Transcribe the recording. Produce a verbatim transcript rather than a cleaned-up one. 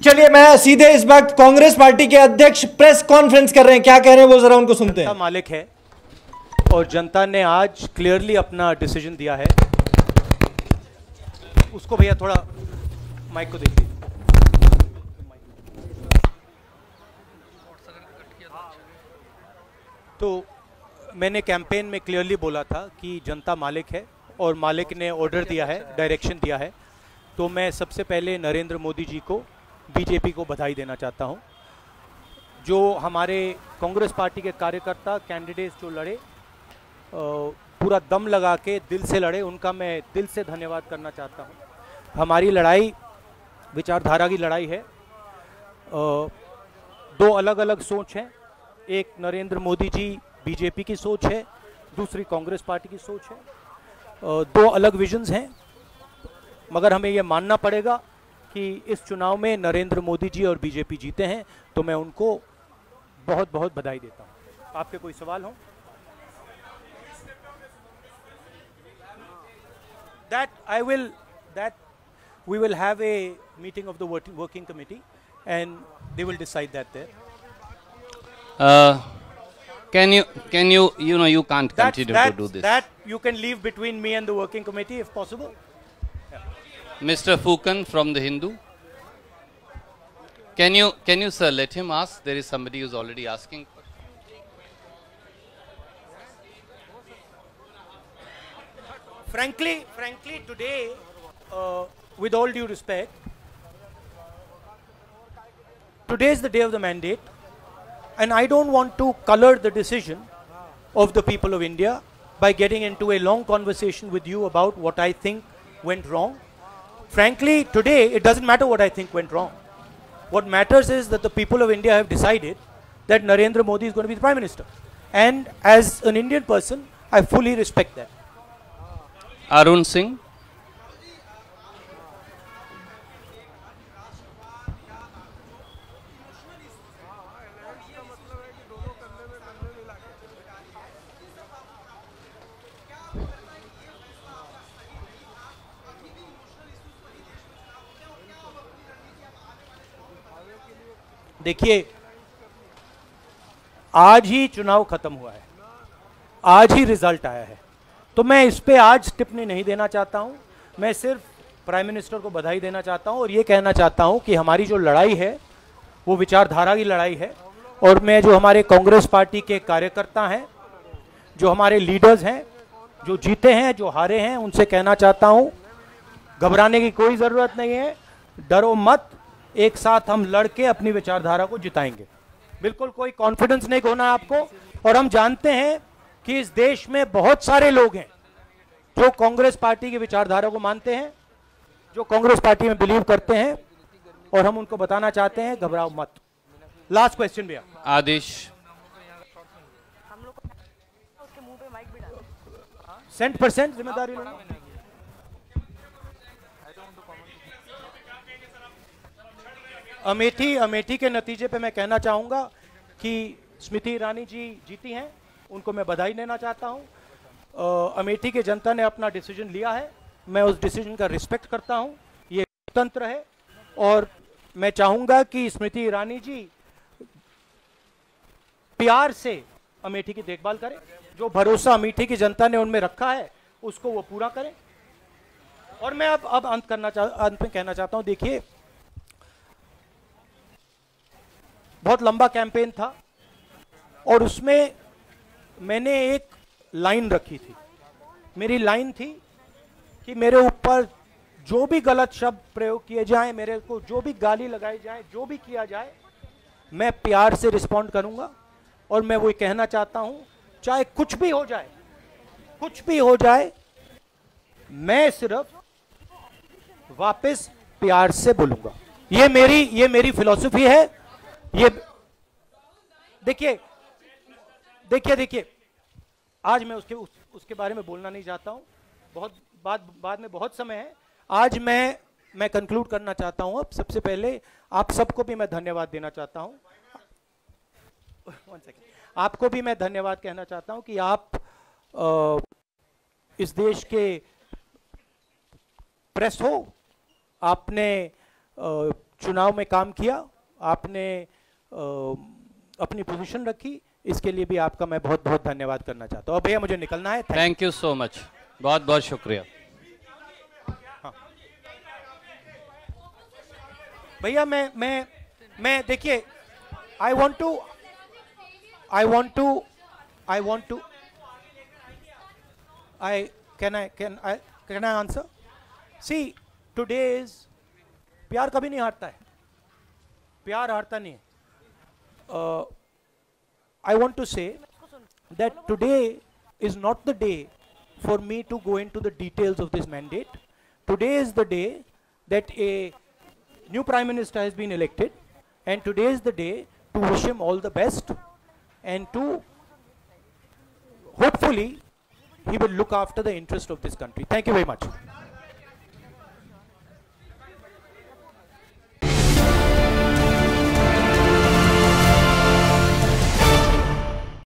चलिए मैं सीधे इस वक्त कांग्रेस पार्टी के अध्यक्ष प्रेस कॉन्फ्रेंस कर रहे हैं, क्या कह रहे हैं वो जरा उनको सुनते हैं। मालिक है और जनता ने आज क्लियरली अपना डिसीजन दिया है। उसको भैया थोड़ा माइक को देखिए। तो मैंने कैंपेन में क्लियरली बोला था कि जनता मालिक है और मालिक ने ऑर्डर दिया है, डायरेक्शन दिया है। तो मैं सबसे पहले नरेंद्र मोदी जी को, बीजेपी को बधाई देना चाहता हूं। जो हमारे कांग्रेस पार्टी के कार्यकर्ता कैंडिडेट्स जो लड़े, पूरा दम लगा के दिल से लड़े, उनका मैं दिल से धन्यवाद करना चाहता हूं। हमारी लड़ाई विचारधारा की लड़ाई है। दो अलग अलग सोच हैं, एक नरेंद्र मोदी जी बीजेपी की सोच है, दूसरी कांग्रेस पार्टी की सोच है। दो अलग विजन्स हैं, मगर हमें यह मानना पड़ेगा कि इस चुनाव में नरेंद्र मोदी जी और बीजेपी जीते हैं, तो मैं उनको बहुत बहुत बधाई देता हूं। आपके कोई सवाल हो? That I will, that we will have a meeting of the working committee and they will decide that there. Uh, can you, can you, you know, you can't that, continue that, to do this. That you can leave between me and the working committee if possible. Yeah. Mister Fukan from the Hindu. Can you, can you, sir, let him ask? There is somebody who's already asking. Frankly, frankly, today, uh, with all due respect, today is the day of the mandate, and I don't want to color the decision of the people of India by getting into a long conversation with you about what I think went wrong. Frankly, today, it doesn't matter what I think went wrong. What matters is that the people of India have decided that Narendra Modi is going to be the Prime Minister. And as an Indian person, I fully respect that. Arun Singh. देखिए, आज ही चुनाव खत्म हुआ है, आज ही result आया है, तो मैं इस पे आज टिप्पणी नहीं देना चाहता हूं। मैं सिर्फ प्राइम मिनिस्टर को बधाई देना चाहता हूं और ये कहना चाहता हूं कि हमारी जो लड़ाई है वो विचारधारा की लड़ाई है। और मैं जो हमारे कांग्रेस पार्टी के कार्यकर्ता हैं, जो हमारे लीडर्स हैं, जो जीते हैं, जो हारे हैं, उनसे कहना चाहता हूं घबराने की कोई ज़रूरत नहीं है, डरो मत, एक साथ हम लड़के अपनी विचारधारा को जिताएंगे। बिल्कुल कोई कॉन्फिडेंस नहीं खोना है आपको। और हम जानते हैं कि इस देश में बहुत सारे लोग हैं जो कांग्रेस पार्टी की विचारधारा को मानते हैं, जो कांग्रेस पार्टी में बिलीव करते हैं, और हम उनको बताना चाहते हैं घबराओ मत। लास्ट क्वेश्चन भैया। आदेश। सेंट परसेंट जिम्मेदारी लो। अमेठी अमेठी के नतीजे पे मैं कहना चाहूंगा कि स्मृति ईरानी जी जीती हैं, उनको मैं बधाई देना चाहता हूं। अमेठी के जनता ने अपना डिसीजन लिया है, मैं उस डिसीजन का रिस्पेक्ट करता हूं, ये तंत्र है। और मैं चाहूंगा कि स्मृति ईरानी जी प्यार से अमेठी की देखभाल करें, जो भरोसा अमेठी की जनता ने उनमें रखा है उसको वो पूरा करें। और मैं अब अब अंत करना चाह अंत में कहना चाहता हूं, देखिए बहुत लंबा कैंपेन था और उसमें मैंने एक लाइन रखी थी। मेरी लाइन थी कि मेरे ऊपर जो भी गलत शब्द प्रयोग किए जाएं, मेरे को जो भी गाली लगाई जाए, जो भी किया जाए, मैं प्यार से रिस्पॉन्ड करूंगा। और मैं वो कहना चाहता हूं, चाहे कुछ भी हो जाए, कुछ भी हो जाए, मैं सिर्फ वापस प्यार से बोलूंगा। ये मेरी ये मेरी फिलॉसफी है। ये देखिए देखिए देखिए आज मैं उसके उस, उसके बारे में बोलना नहीं चाहता हूं, बहुत बाद बाद में बहुत समय है। आज मैं मैं कंक्लूड करना चाहता हूं। अब सबसे पहले आप सबको भी मैं धन्यवाद देना चाहता हूं। वन सेकेंड, आपको भी मैं धन्यवाद कहना चाहता हूं कि आप आ, इस देश के प्रेस हो, आपने चुनाव में काम किया, आपने आ, अपनी पोजीशन रखी, इसके लिए भी आपका मैं बहुत बहुत धन्यवाद करना चाहता हूँ। अब भैया मुझे निकलना है। थैंक यू सो मच, बहुत बहुत शुक्रिया। हाँ। भैया मैं मैं मैं देखिए, I want to I want to I want to I can I can I can I answer? See, today is, प्यार कभी नहीं हारता है, प्यार हारता नहीं है। uh, I want to say that today is not the day for me to go into the details of this mandate. Today is the day that a new Prime Minister has been elected, and today is the day to wish him all the best and to hopefully he will look after the interest of this country. Thank you very much.